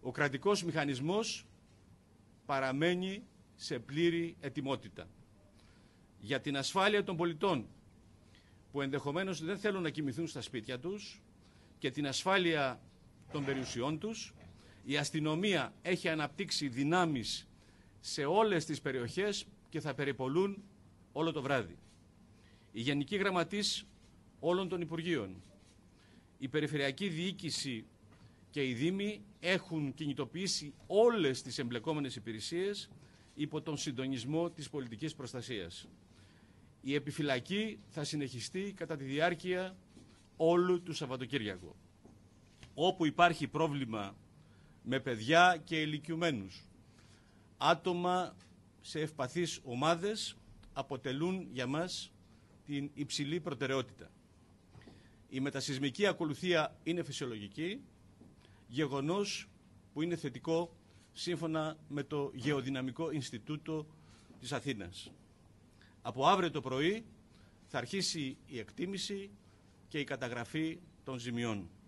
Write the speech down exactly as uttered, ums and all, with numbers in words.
Ο κρατικός μηχανισμός παραμένει σε πλήρη ετοιμότητα. Για την ασφάλεια των πολιτών που ενδεχομένως δεν θέλουν να κοιμηθούν στα σπίτια τους και την ασφάλεια των περιουσιών τους, η αστυνομία έχει αναπτύξει δυνάμεις σε όλες τις περιοχές και θα περιπολούν όλο το βράδυ. Οι γενικοί γραμματείς όλων των Υπουργείων, η Περιφερειακή Διοίκηση και οι Δήμοι έχουν κινητοποιήσει όλες τις εμπλεκόμενες υπηρεσίες υπό τον συντονισμό της πολιτικής προστασίας. Η επιφυλακή θα συνεχιστεί κατά τη διάρκεια όλου του Σαββατοκύριακου. Όπου υπάρχει πρόβλημα με παιδιά και ηλικιωμένους, άτομα σε ευπαθείς ομάδες αποτελούν για μας την υψηλή προτεραιότητα. Η μετασεισμική ακολουθία είναι φυσιολογική, γεγονός που είναι θετικό σύμφωνα με το Γεωδυναμικό Ινστιτούτο της Αθήνας. Από αύριο το πρωί θα αρχίσει η εκτίμηση και η καταγραφή των ζημιών.